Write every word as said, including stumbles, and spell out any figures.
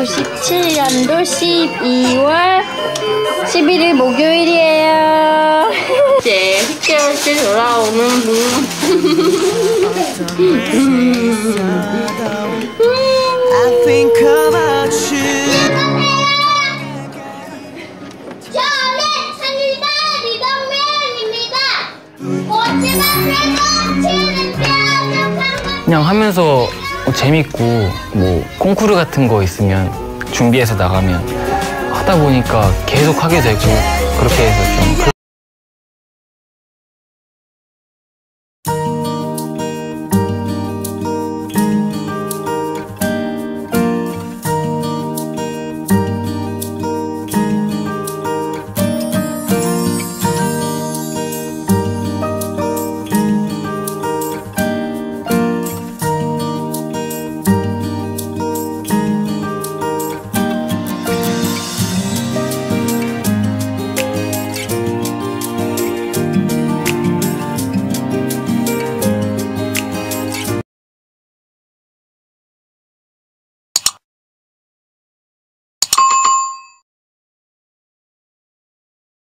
천구백구십칠 년도 십이월 십일일 목요일이에요. 이제 흑개월째 돌아오는 분. 저는 상일반 이동면입니다. 꽃이 만들고 그냥 하면서 재밌고 뭐 콩쿠르 같은 거 있으면 준비해서 나가면 하다 보니까 계속 하게 되고 그렇게 해서 좀